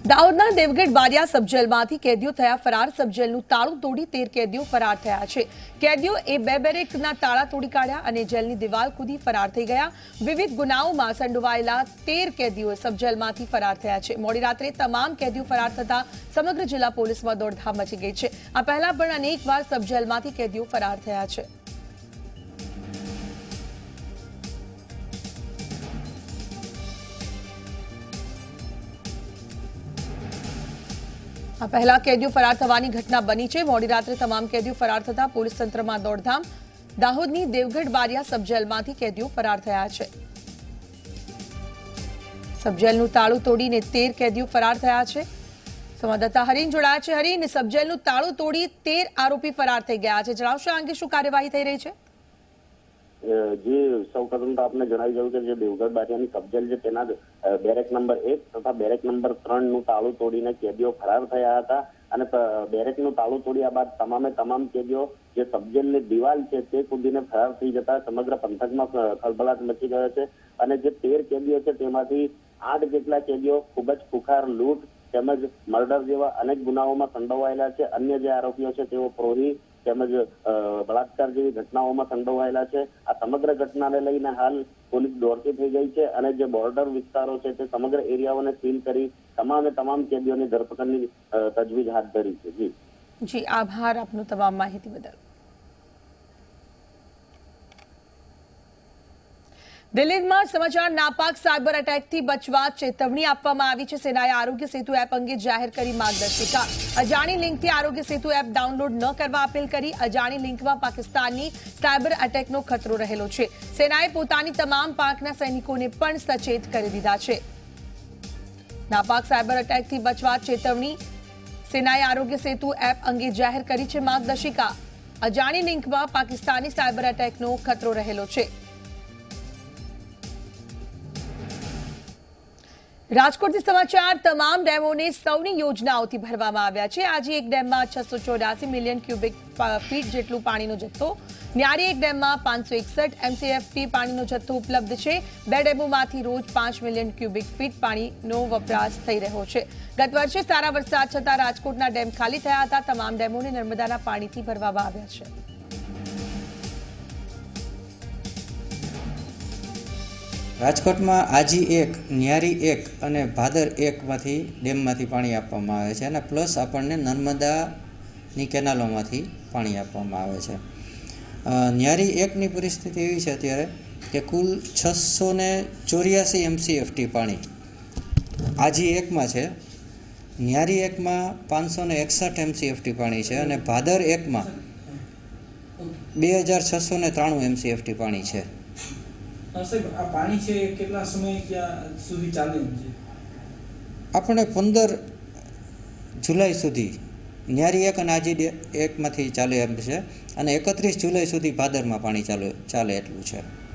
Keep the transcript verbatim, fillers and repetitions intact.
દાહોદના દેવગઢ બારિયા સબજેલમાંથી કેદીઓ થયા ફરાર। સબજેલનું તાળું તોડી તેર કેદીઓ ફરાર થયા છે। કેદીઓ એ બે બેરેકના તાળા તોડી કાઢ્યા અને જેલની દિવાલ કૂદી ફરાર થઈ ગયા। વિવિધ ગુનાઓમાં સંડોવાયેલા તેર કેદીઓ સબજેલમાંથી ફરાર થયા છે। મોડી રાત્રે તમામ કેદીઓ ફરાર થતા સમગ્ર જિલ્લા પોલીસમાં દોડધામ મચી ગઈ છે। આ પહેલા પણ અનેકવાર સબજેલમાંથી કેદીઓ ફરાર થયા છે। आ पहला कैदियों फरार थवानी घटना बनी है। मोडी रात्रे तमाम कैदियों फरार थता पोलीस तंत्र में दौड़धाम। दाहोदनी देवगढ़ बारिया सबजेलमांथी कैदियों फरार थया छे। सबजेलनुं ताळुं तोड़ीने तेर कैदियों फरार थया छे। संवाददाता हरीन जोड़ाया छे। हरीन, सबजेलनुं ताळुं तोड़ी तेर आरोपी फरार थई गया छे। जणावशो आ अंगे शुं कार्यवाही थई रही छे? जी सौ प्रथम तो आपने जणावी दઉં કે જે દેવગઢ બારિયાની સબજેલ છે તેના બેરેક નંબર એક તથા બેરેક નંબર ત્રણ નું તાળું તોડીને કેદીઓ ફરાર થયા હતા અને બેરેકનું તાળું તોડ્યા બાદ તમામે તમામ કેદીઓ જે સબજેલની દિવાલ છે તે કૂદીને ફરાર થઈ જતા સમગ્ર પંથકમાં ખળભળાટ મચી ગયો છે અને જે તેર કેદીઓ છે તેમાંથી આઠ જેટલા કેદીઓ ખૂબ જ ખુખાર લૂંટ તેમજ મર્ડર જેવા અનેક ગુનાઓમાં સંડોવાયેલા છે। અન્ય જે આરોપીઓ છે તેઓ પ્રોહી તેમજ બળાત્કાર જેવી ઘટનાઓમાં સંડોવાયેલા છે। આ સમગ્ર ઘટનાને લઈને હાલ પોલીસ દોડતી થઈ ગઈ છે અને જે બોર્ડર વિસ્તારો છે તે સમગ્ર એરિયાઓને સીલ કરી તમામે તમામ કેદીઓની ધરપકડની તજવીજ હાથ ધરી છે। જી જી આભાર આપનો તમામ માહિતી બદલ। દિલ્હીમાં સમાચાર નાપાક સાયબર એટેકથી બચવા ચેતવણી આપવામાં આવી છે। સેનાએ આરોગ્ય સેતુ એપ અંગે જાહેર કરી માર્ગદર્શિકા। અજાણી લિંકથી આરોગ્ય સેતુ એપ ડાઉનલોડ ન કરવા અપીલ કરી। અજાણી લિંકમાં પાકિસ્તાનની સાયબર એટેકનો ખતરો રહેલો છે। સેનાએ પોતાની તમામ પાંખના સૈનિકોને પણ સચેત કરી દીધા છે। નાપાક સાયબર એટેકથી બચવા ચેતવણી સેનાએ આરોગ્ય સેતુ એપ અંગે જાહેર કરી છે માર્ગદર્શિકા। અજાણી લિંકમાં પાકિસ્તાની સાયબર એટેકનો ખતરો રહેલો છે। રાજકોટથી સમાચાર। તમામ ડેમોને સૌની યોજનાઓથી ભરવામાં આવ્યા છે। આજે એક ડેમમાં છસો ચોર્યાસી મિલિયન ક્યુબિક ફીટ જેટલું પાણીનો જથ્થો, ન્યારી એક ડેમમાં પાંચસો એકસઠ એમસીએફટી પાણીનો જથ્થો ઉપલબ્ધ છે। બે ડેમોમાંથી રોજ પાંચ મિલિયન ક્યુબિક ફીટ પાણીનો વપરાશ થઈ રહ્યો છે। ગત વર્ષે સારા વરસાદ છતાં રાજકોટના ડેમ ખાલી થયા હતા। તમામ ડેમોને નર્મદાના પાણીથી ભરવામાં આવ્યા છે। રાજકોટમાં આજી એક, ન્યારી એક અને ભાદર એકમાંથી ડેમમાંથી પાણી આપવામાં આવે છે અને પ્લસ આપણને નર્મદાની કેનાલોમાંથી પાણી આપવામાં આવે છે। ન્યારી એકની પરિસ્થિતિ એવી છે અત્યારે કે કુલ છસો ને ચોર્યાસી એમસીએફટી પાણી આજી એકમાં છે। ન્યારી એકમાં પાંચસો ને એકસઠ એમસીએફટી પાણી છે અને ભાદર એકમાં બે હજાર છસો ને ત્રાણું એમસીએફટી પાણી છે। આ પાણી છે કેટલા સમય ક્યાં સુધી ચાલે છે? આપણે પંદર જુલાઈ સુધી ન્યારી એક અને આજી એકમાંથી ચાલે એમ છે અને એકત્રીસ જુલાઈ સુધી ભાદરમાં પાણી ચાલે ચાલે એટલું છે।